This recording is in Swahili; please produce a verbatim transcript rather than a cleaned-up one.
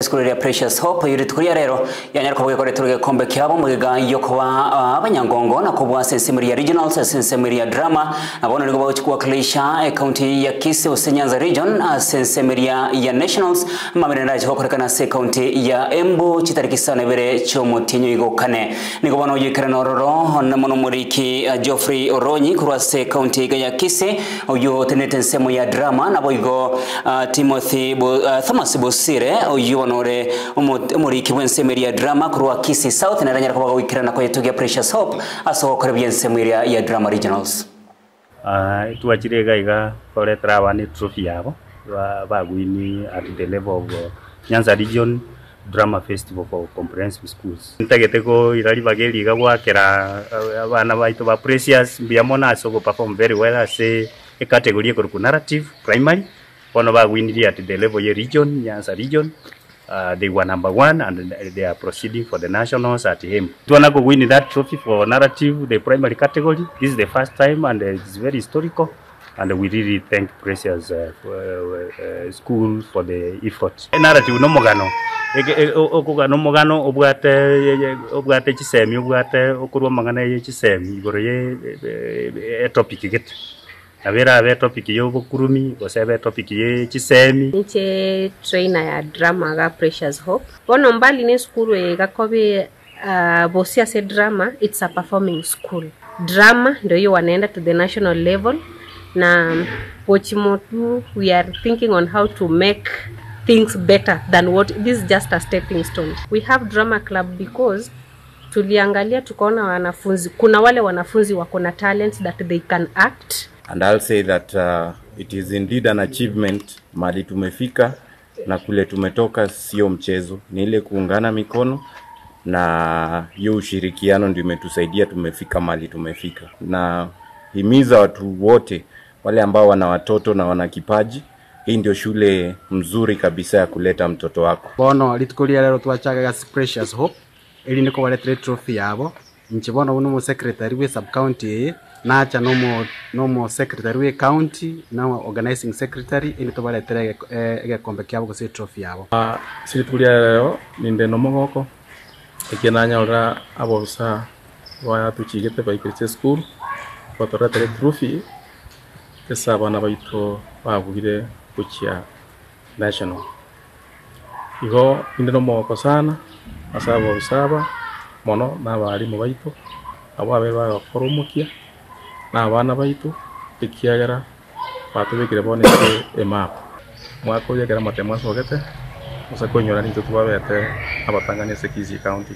School ya Precious Hope yuri tukuria rero yanyarko bwekore turuge kombe kyabo mugiga yokuba abanyangongo na kubwa sensemiri ya regional sensemiri ya drama abona ligo bachukua klisha county ya Kisii Usenyanza region sensemiri ya nationals mamirenda je hokorekana se county ya Embu chitariki sana bere chomo tinyo igo kane nigo bana yikira nororo na mono muriki Geoffrey Oronyi kurwa se county ya Kisii oyo tenete nsemo ya drama na boigo Timothy Thomas Bosire oyo onore umuriki wensemiri ya drama kurwa Kisii South na ranyara kwa wikirana kwa yetu ya Precious Hope aso kore yensemiri ya drama regionals. Ah uh, tuachirega iga kore trawani trophy yabo bagwini at the level of uh, Nyanza region drama festival for comprehensive schools. Ntageteko irali bageli iga gwakera abana baitu ba Precious biamona so go perform very well as a, a category ko narrative primary one bagwini at the level of region Nyanza region. Uh, they were number one and they are proceeding for the nationals at him. Tuana go win that trophy for narrative, the primary category. This is the first time and uh, it's very historical. And we really thank Precious uh, for, uh, uh, school for the effort. Narrative no mogano. Okuga no mogano obwate obwate chisemi obwate okurwa magana ye chisemi igoro ye topic get. Avera ave topic yo bukurumi gosebe topic ye chisemi nche trainer ya drama ga Precious Hope bono mbali ne school we gakobe uh, bosia se drama it's a performing school drama ndio yo wanaenda to the national level na pochimotu we are thinking on how to make things better than what this is just a stepping stone. We have drama club because tuliangalia tukaona wanafunzi kuna wale wanafunzi wako na talents that they can act. And I'll say that uh, it is indeed an achievement mali tumefika na kule tumetoka sio mchezo, ni ile kuungana mikono na hiyo ushirikiano ndio imetusaidia tumefika mali tumefika. Na himiza watu wote wale ambao wana watoto na wana kipaji, hii ndio shule mzuri kabisa ya kuleta mtoto wako. Bono litukulia lero twachaga Precious Hope ili niko wale trophy yabo nchibona uno mu secretary we sub county nacha nomo nomo secretary we county na organizing secretary ili tobale terege ege kombe kyabo kose trophy yabo. Ah silitulia lero ninde nomogoko ekenanya ora abosa wa tuchigete by Precious School batora tere trophy kesa bana baito babugire kuchia national. Igo ninde nomogoko sana asaba usaba mono na bari mu baito abo abe ba koromukia na abana baitu ikiagera batubikire boneke emap mwako yegera matemaso gete musakonyora ninto tubabete abatanganya Kisii County.